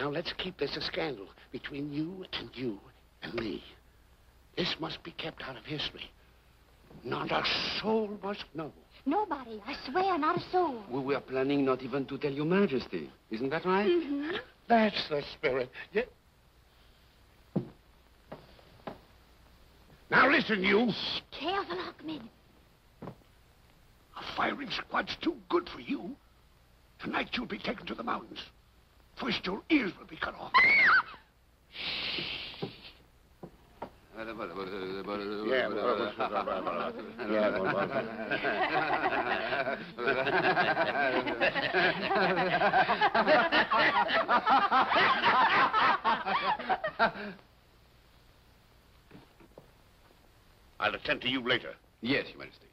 Now, let's keep this a scandal between you and me. This must be kept out of history. Not a soul must know. Nobody, I swear, not a soul. We were planning not even to tell Your Majesty. Isn't that right? Mm-hmm. That's the spirit. Yeah. Now listen, you. Shh, careful, Ahmed. A firing squad's too good for you. Tonight you'll be taken to the mountains. First your ears will be cut off. I'll attend to you later. Yes, Your Majesty.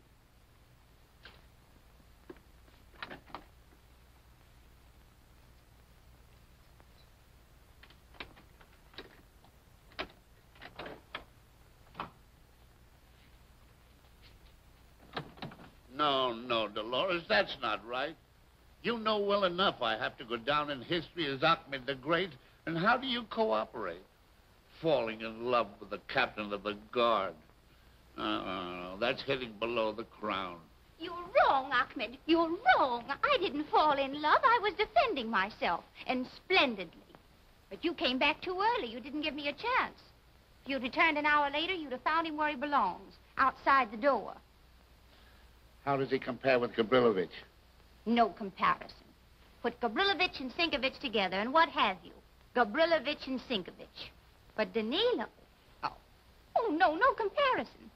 No, Dolores, that's not right. You know well enough I have to go down in history as Ahmed the Great, and how do you cooperate? Falling in love with the captain of the guard. That's hitting below the crown. You're wrong, Ahmed. You're wrong. I didn't fall in love. I was defending myself, and splendidly. But you came back too early. You didn't give me a chance. If you'd returned an hour later, you'd have found him where he belongs, outside the door. How does he compare with Gabrilovich? No comparison. Put Gabrilovich and Sinkovich together, and what have you? Gabrilovich and Sinkovich. But Danilo... Oh, no comparison.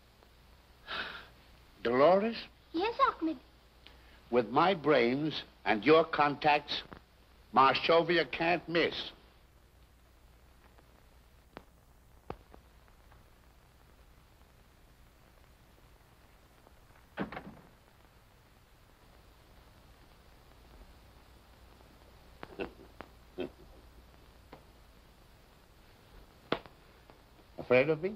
Dolores, Yes, Ahmed. with my brains and your contacts, Marshovia can't miss. Afraid of me?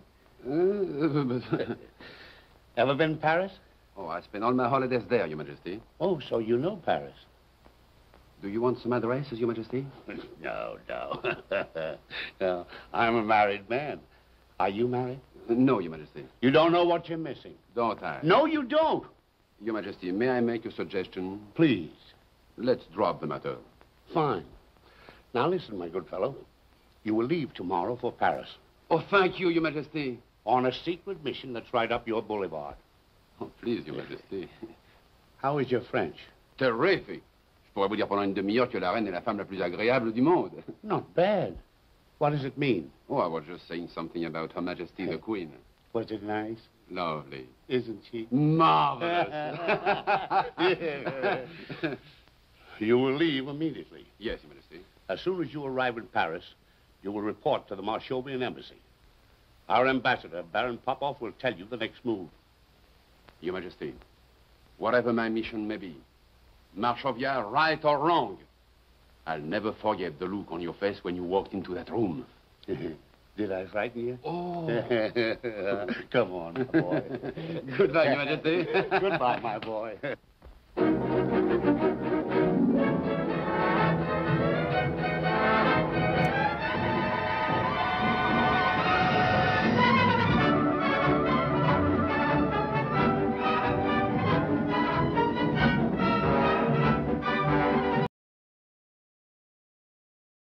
Ever been to Paris? Oh, I spent all my holidays there, Your Majesty. Oh, so you know Paris. Do you want some addresses, Your Majesty? No. No, I'm a married man. Are you married? No, Your Majesty. You don't know what you're missing. Don't I? No, you don't. Your Majesty, may I make a suggestion? Please. Let's drop the matter. Fine. Now listen, my good fellow. You will leave tomorrow for Paris Oh, thank you, Your Majesty. on a secret mission that's right up your boulevard. Oh, please, Your Majesty. How is your French? Terrific. Je pourrais vous dire pendant une demi-heure que la reine est la femme la plus agréable du monde. Not bad. What does it mean? Oh, I was just saying something about Her Majesty the Queen. Was it nice? Lovely. Isn't she? Marvelous. Yeah. You will leave immediately. Yes, Your Majesty. As soon as you arrive in Paris, you will report to the Marshovian embassy. Our ambassador, Baron Popov, will tell you the next move. Your Majesty, whatever my mission may be, Marshovia, right or wrong, I'll never forget the look on your face when you walked into that room. Did I frighten you? Oh. Come on, my boy. Goodbye, Your Majesty. Goodbye, my boy.